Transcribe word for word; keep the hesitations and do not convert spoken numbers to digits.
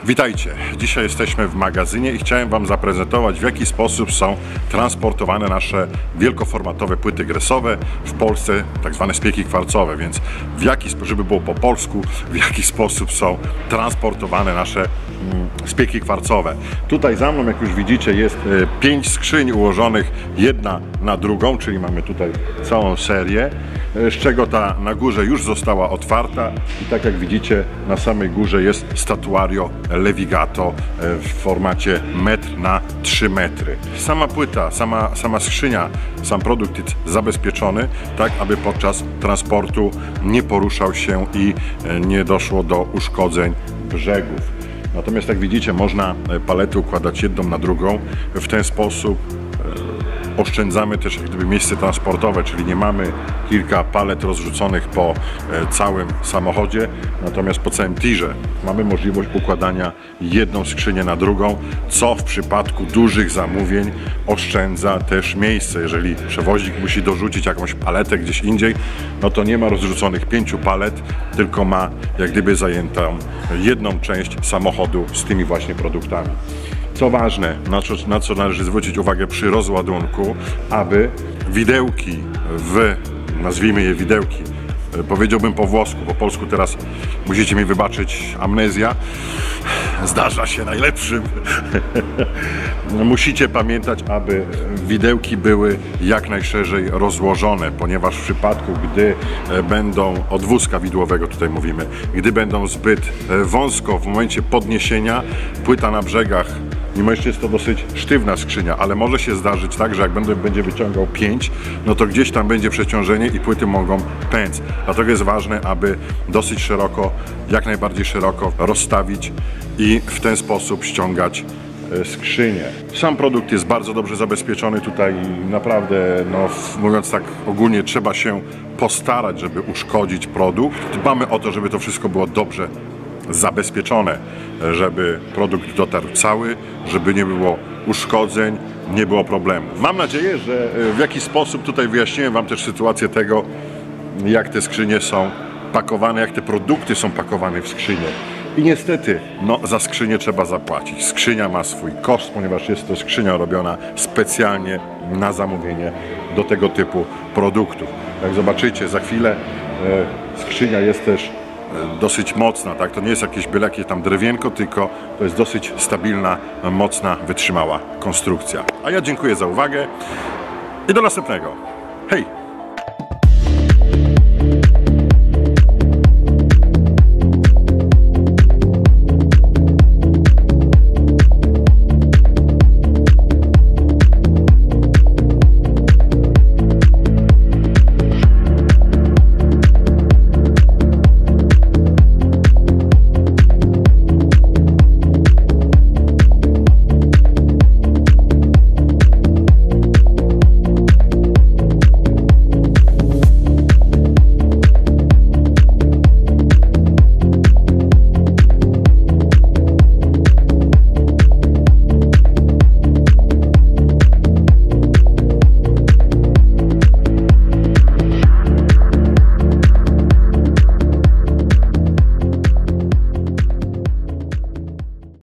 Witajcie! Dzisiaj jesteśmy w magazynie i chciałem Wam zaprezentować, w jaki sposób są transportowane nasze wielkoformatowe płyty gresowe w Polsce, tak zwane spieki kwarcowe, więc w jaki sposób, żeby było po polsku, w jaki sposób są transportowane nasze mm, spieki kwarcowe. Tutaj za mną, jak już widzicie, jest e, pięć skrzyń ułożonych jedna na drugą, czyli mamy tutaj całą serię, e, z czego ta na górze już została otwarta i tak jak widzicie, na samej górze jest statuario Levigato w formacie metr na trzy metry. Sama płyta, sama, sama skrzynia, sam produkt jest zabezpieczony, tak aby podczas transportu nie poruszał się i nie doszło do uszkodzeń brzegów. Natomiast jak widzicie, można palety układać jedną na drugą. W ten sposób oszczędzamy też jak gdyby miejsce transportowe, czyli nie mamy kilka palet rozrzuconych po całym samochodzie, natomiast po całym tirze mamy możliwość układania jedną skrzynię na drugą, co w przypadku dużych zamówień oszczędza też miejsce. Jeżeli przewoźnik musi dorzucić jakąś paletę gdzieś indziej, no to nie ma rozrzuconych pięciu palet, tylko ma jak gdyby zajętą jedną część samochodu z tymi właśnie produktami. Co ważne, na co, na co należy zwrócić uwagę przy rozładunku, aby widełki w, nazwijmy je widełki, powiedziałbym po włosku, po polsku teraz musicie mi wybaczyć, amnezja, zdarza się najlepszym. Musicie pamiętać, aby widełki były jak najszerzej rozłożone, ponieważ w przypadku, gdy będą od wózka widłowego, tutaj mówimy, gdy będą zbyt wąsko w momencie podniesienia, płyta na brzegach, mimo że jest to dosyć sztywna skrzynia, ale może się zdarzyć tak, że jak będę, będzie wyciągał pięć, no to gdzieś tam będzie przeciążenie i płyty mogą pęc. Dlatego jest ważne, aby dosyć szeroko, jak najbardziej szeroko rozstawić i w ten sposób ściągać skrzynię. Sam produkt jest bardzo dobrze zabezpieczony. Tutaj naprawdę, no, mówiąc tak ogólnie, trzeba się postarać, żeby uszkodzić produkt. Dbamy o to, żeby to wszystko było dobrze zabezpieczone, żeby produkt dotarł cały, żeby nie było uszkodzeń, nie było problemu. Mam nadzieję, że w jakiś sposób tutaj wyjaśniłem Wam też sytuację tego, jak te skrzynie są pakowane, jak te produkty są pakowane w skrzynie. I niestety, no, za skrzynię trzeba zapłacić. Skrzynia ma swój koszt, ponieważ jest to skrzynia robiona specjalnie na zamówienie do tego typu produktów. Jak zobaczycie za chwilę, e, skrzynia jest też dosyć mocna, tak? To nie jest jakieś byle jakie tam drewienko, tylko to jest dosyć stabilna, mocna, wytrzymała konstrukcja. A ja dziękuję za uwagę i do następnego. Hej!